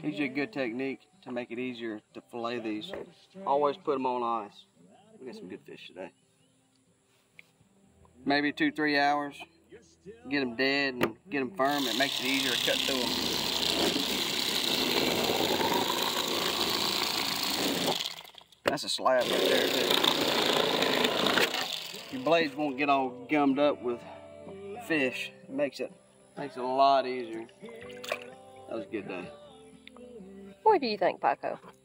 Gives you a good technique to make it easier to fillet these. Always put them on ice. We got some good fish today. Maybe 2-3 hours. Get them dead and get them firm. It makes it easier to cut through them. That's a slab right there too. Your blades won't get all gummed up with fish. It makes it a lot easier. That was a good day. What do you think, Paco?